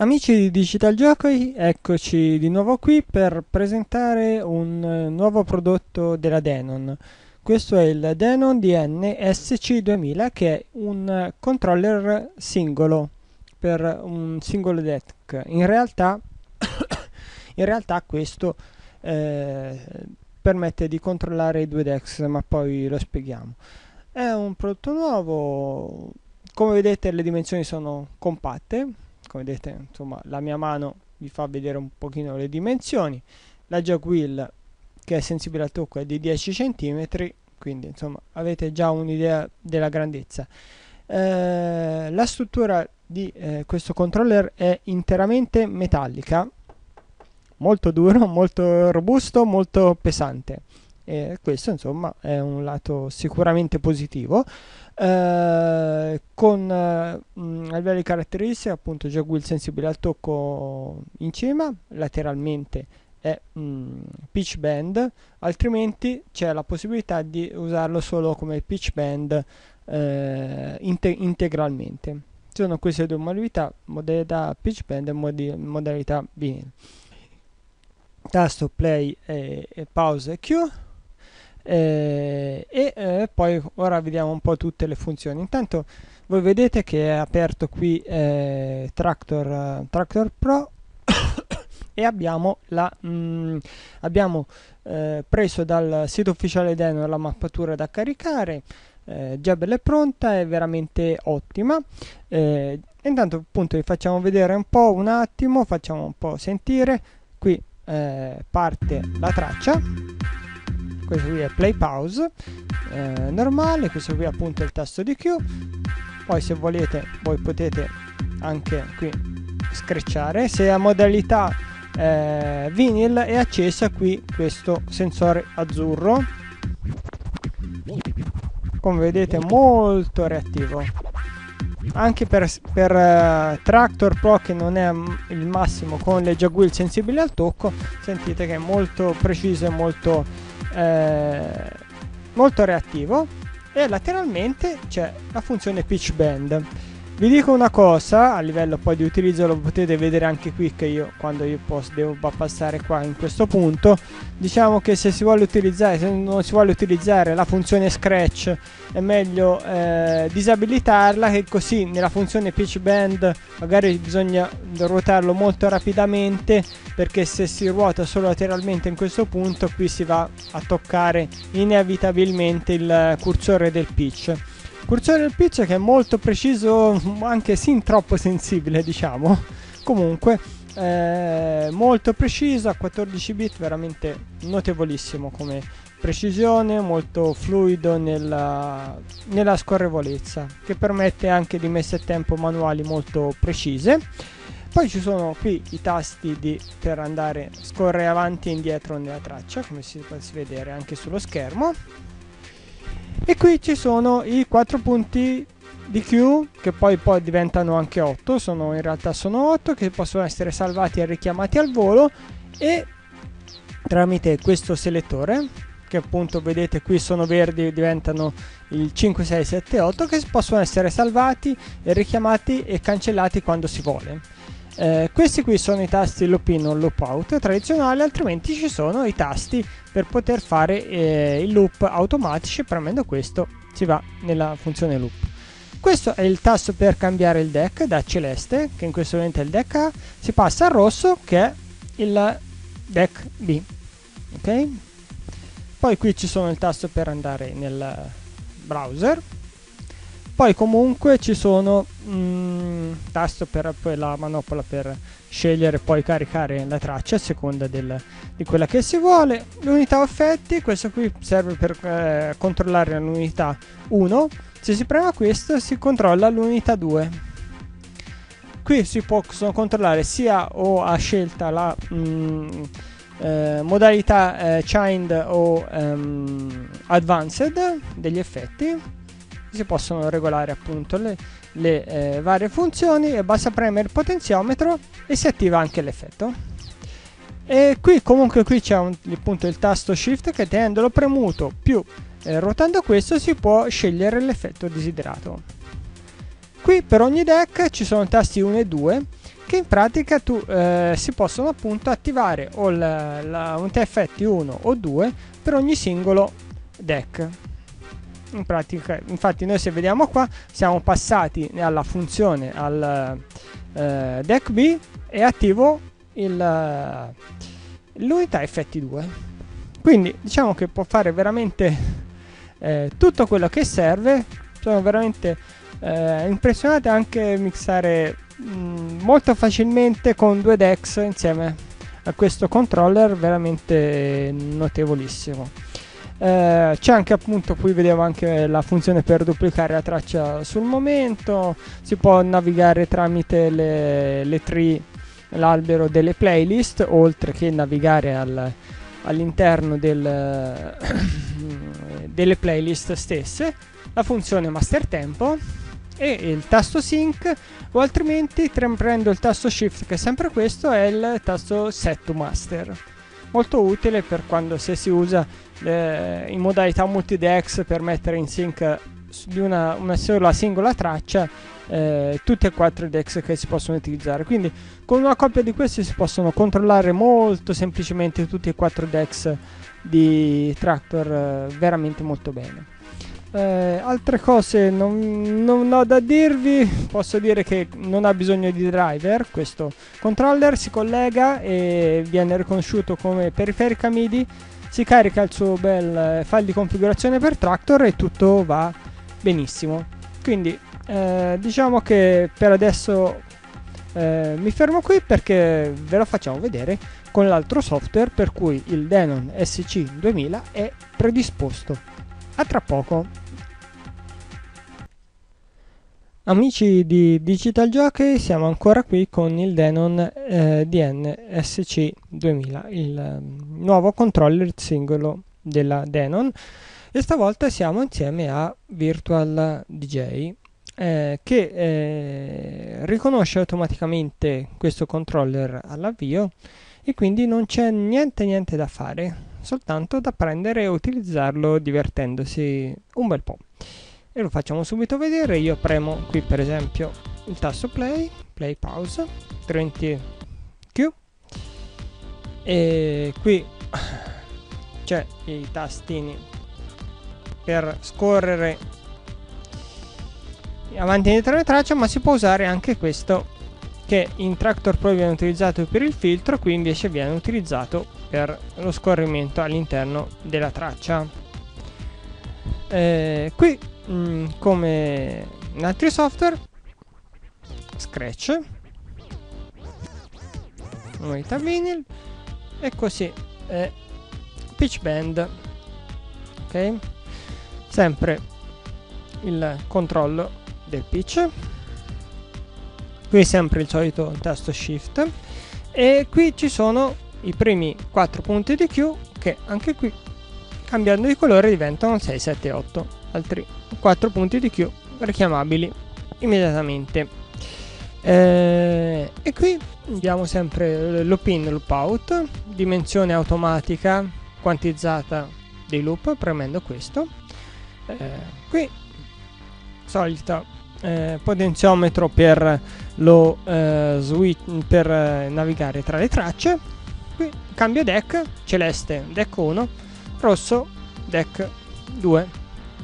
Amici di Digital Jockey, eccoci di nuovo qui per presentare un nuovo prodotto della Denon. Questo è il Denon DN-SC2000 che è un controller singolo per un singolo deck. In realtà questo eh, permette di controllare i due decks, ma poi lo spieghiamo. È un prodotto nuovo, come vedete le dimensioni sono compatte, come vedete insomma la mia mano vi fa vedere un pochino le dimensioni, la jog wheel che è sensibile al tocco è di 10 cm, quindi insomma avete già un'idea della grandezza. La struttura di questo controller è interamente metallica, molto duro, molto robusto, molto pesante. E questo insomma è un lato sicuramente positivo. A livello di caratteristiche, appunto, jog wheel sensibile al tocco in cima, lateralmente è pitch bend, altrimenti c'è la possibilità di usarlo solo come pitch bend integralmente. Ci sono queste due modalità pitch bend e modalità vinile. Tasto play e pause e Q. Poi ora vediamo un po' tutte le funzioni. Intanto voi vedete che è aperto qui Tractor Pro e abbiamo preso dal sito ufficiale Denon la mappatura da caricare. Già bella e pronta, è veramente ottima. Intanto appunto vi facciamo vedere un attimo, facciamo un po' sentire. Qui parte la traccia. Questo qui è play pause normale, questo qui appunto è il tasto di Q. Poi se volete voi potete anche qui screcciare. Se a modalità vinyl è accesa qui questo sensore azzurro, come vedete molto reattivo, anche per Tractor Pro, che non è il massimo con le jog wheel sensibili al tocco. Sentite che è molto preciso e molto reattivo. E lateralmente c'è la funzione pitch bend. Vi dico una cosa, a livello poi di utilizzo lo potete vedere anche qui, che io quando devo passare qua in questo punto, diciamo che se non si vuole utilizzare la funzione scratch è meglio disabilitarla, che così nella funzione pitch bend magari bisogna ruotarlo molto rapidamente, perché se si ruota solo lateralmente in questo punto qui si va a toccare inevitabilmente il cursore del pitch. Cursore del pitch che è molto preciso, anche sin troppo sensibile, diciamo. Comunque molto preciso, a 14 bit, veramente notevolissimo come precisione, molto fluido nella scorrevolezza, che permette anche di messe a tempo manuali molto precise. Poi ci sono qui i tasti per andare scorrere avanti e indietro nella traccia, come si può vedere anche sullo schermo. E qui ci sono i 4 punti di Q, che poi diventano anche 8, in realtà sono 8, che possono essere salvati e richiamati al volo, e tramite questo selettore, che appunto vedete qui sono verdi, diventano il 5, 6, 7, 8, che possono essere salvati e richiamati e cancellati quando si vuole. Questi qui sono i tasti loop in o loop out tradizionali, altrimenti ci sono i tasti per poter fare il loop automatici. Premendo questo si va nella funzione loop. Questo è il tasto per cambiare il deck da celeste, che in questo momento è il deck A, si passa al rosso, che è il deck B. Ok? Poi qui ci sono il tasto per andare nel browser. Poi comunque ci sono tasto per poi la manopola per scegliere poi caricare la traccia a seconda di quella che si vuole. L'unità effetti, questo qui serve per controllare l'unità 1. Se si prema questo si controlla l'unità 2. Qui si possono controllare sia o a scelta la modalità Chained o Advanced degli effetti. Si possono regolare appunto le varie funzioni, e basta premere il potenziometro e si attiva anche l'effetto. E qui comunque c'è appunto il tasto shift, che tenendolo premuto più ruotando questo si può scegliere l'effetto desiderato. Qui per ogni deck ci sono tasti 1 e 2 che in pratica tu si possono appunto attivare o la unità effetti 1 o 2 per ogni singolo deck. In pratica, infatti, noi se vediamo qua siamo passati alla funzione al deck B e attivo l'unità effetti 2. Quindi diciamo che può fare veramente tutto quello che serve. Sono veramente impressionato anche mixare molto facilmente con due decks insieme a questo controller, veramente notevolissimo. C'è anche appunto, qui vedevo anche la funzione per duplicare la traccia sul momento, si può navigare tramite le tree, l'albero delle playlist, oltre che navigare all'interno delle playlist stesse, la funzione master tempo e il tasto sync, o altrimenti prendo il tasto shift, che è sempre questo, è il tasto set to master, molto utile per quando si usa in modalità multidex per mettere in sync di una sola singola traccia tutti e quattro i decks che si possono utilizzare. Quindi con una coppia di questi si possono controllare molto semplicemente tutti e quattro decks di Traktor veramente molto bene. Altre cose non ho da dirvi, posso dire che non ha bisogno di driver. Questo controller si collega e viene riconosciuto come periferica MIDI, si carica il suo bel file di configurazione per Traktor e tutto va benissimo. Quindi diciamo che per adesso mi fermo qui, perché ve lo facciamo vedere con l'altro software per cui il Denon SC2000 è predisposto. A tra poco. Amici di Digital Jockey, siamo ancora qui con il Denon DN SC2000, il nuovo controller singolo della Denon, e stavolta siamo insieme a Virtual DJ che riconosce automaticamente questo controller all'avvio, e quindi non c'è niente da fare, soltanto da prendere e utilizzarlo divertendosi un bel po'. E lo facciamo subito vedere. Io premo qui per esempio il tasto play pause 30 Q, e qui c'è i tastini per scorrere avanti e indietro le tracce, ma si può usare anche questo, che in Traktor Pro viene utilizzato per il filtro, qui invece viene utilizzato per lo scorrimento all'interno della traccia. Qui come in altri software, scratch, modalità vinyl, e così pitch bend, ok, sempre il controllo del pitch, qui sempre il solito tasto shift, e qui ci sono i primi 4 punti di Q, che anche qui cambiando di colore diventano 6, 7, 8, altri 4 punti di Q richiamabili immediatamente. E qui abbiamo sempre loop in, loop out, dimensione automatica quantizzata dei loop premendo questo. Qui solito potenziometro per lo switch, per navigare tra le tracce. Qui cambio deck, celeste deck 1, rosso deck 2.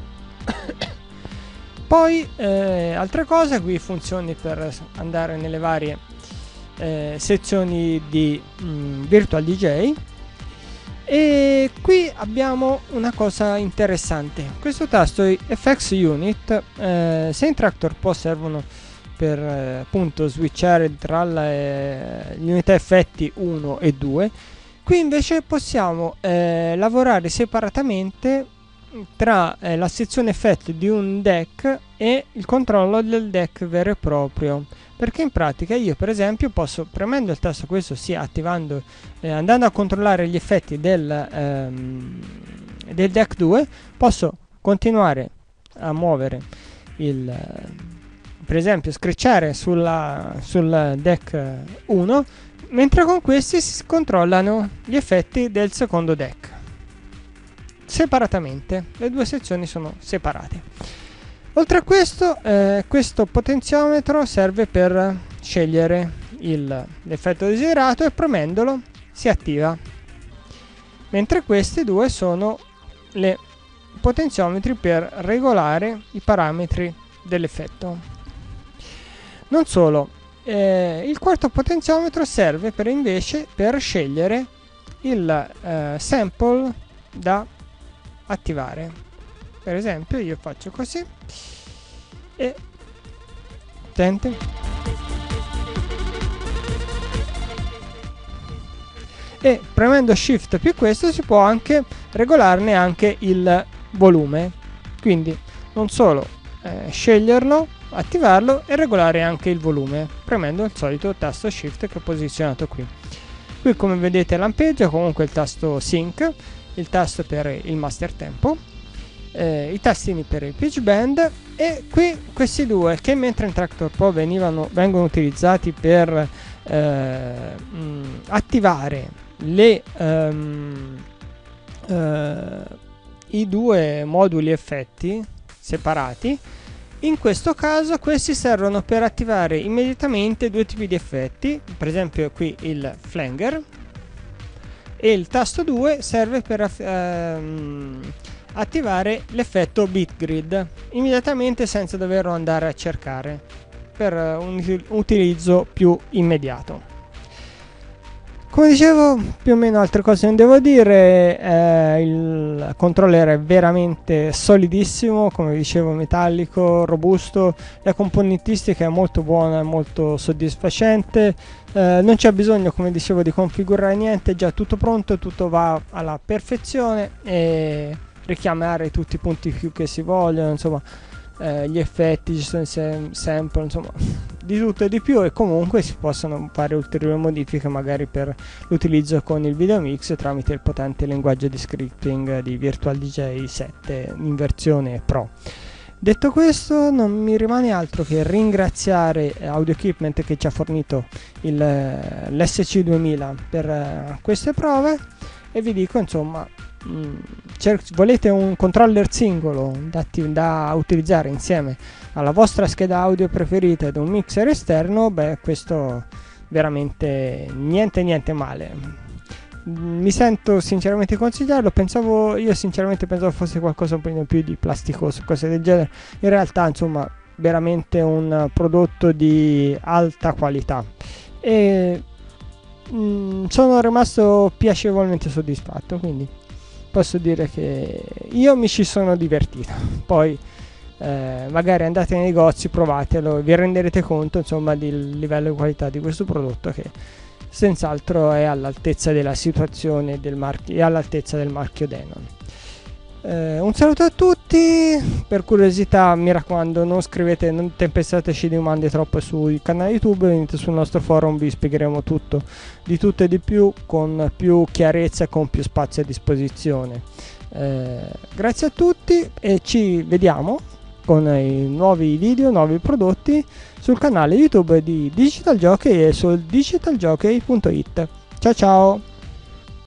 Poi altre cose, qui funzioni per andare nelle varie sezioni di Virtual DJ, e qui abbiamo una cosa interessante, questo tasto FX Unit. Se in Traktor Pro servono per appunto switchare tra le unità effetti 1 e 2, qui invece possiamo lavorare separatamente tra la sezione effetti di un deck e il controllo del deck vero e proprio, perché in pratica io per esempio posso, premendo il tasto questo, sia attivando andando a controllare gli effetti del deck 2, posso continuare a muovere per esempio screcciare sul deck 1, mentre con questi si controllano gli effetti del secondo deck separatamente. Le due sezioni sono separate. Oltre a questo, questo potenziometro serve per scegliere l'effetto desiderato e premendolo si attiva, mentre questi due sono le potenziometri per regolare i parametri dell'effetto. Non solo, il quarto potenziometro serve invece per scegliere il sample da attivare. Per esempio io faccio così e senti, e premendo shift più questo si può anche regolarne anche il volume, quindi non solo sceglierlo, attivarlo e regolare anche il volume premendo il solito tasto shift che ho posizionato qui. Qui come vedete lampeggia comunque il tasto sync, il tasto per il master tempo, i tastini per il pitch bend, e qui questi due che mentre in Traktor Pro vengono utilizzati per attivare i due moduli effetti separati. In questo caso questi servono per attivare immediatamente due tipi di effetti, per esempio qui il flanger, e il tasto 2 serve per attivare l'effetto beat grid immediatamente senza doverlo andare a cercare, per un utilizzo più immediato. Come dicevo, più o meno altre cose non devo dire. Il controller è veramente solidissimo, come dicevo, metallico, robusto, la componentistica è molto buona e molto soddisfacente. Non c'è bisogno, come dicevo, di configurare niente, è già tutto pronto, tutto va alla perfezione, e richiamare tutti i punti più che si vogliono, insomma, gli effetti, ci sono i sample, insomma, di tutto e di più, e comunque si possono fare ulteriori modifiche magari per l'utilizzo con il video mix tramite il potente linguaggio di scripting di Virtual DJ 7 in versione Pro. Detto questo, non mi rimane altro che ringraziare Audio Equipment che ci ha fornito l'SC2000 per queste prove, e vi dico, insomma, volete un controller singolo da utilizzare insieme alla vostra scheda audio preferita ed un mixer esterno, beh, questo veramente niente male. Mi sento sinceramente di consigliarlo. Io sinceramente pensavo fosse qualcosa un po' più di plasticoso, cose del genere. In realtà, insomma, veramente un prodotto di alta qualità, e sono rimasto piacevolmente soddisfatto, quindi posso dire che io mi ci sono divertito. Poi magari andate nei negozi, provatelo, vi renderete conto, insomma, del livello di qualità di questo prodotto, che senz'altro è all'altezza della situazione e all'altezza del marchio Denon. Un saluto a tutti. Per curiosità, mi raccomando, non tempestateci di domande troppo sul canale YouTube, venite sul nostro forum, vi spiegheremo tutto e di più, con più chiarezza e con più spazio a disposizione. Grazie a tutti e ci vediamo con i nuovi video, nuovi prodotti sul canale YouTube di Digital Jockey e sul digitaljockey.it. Ciao ciao!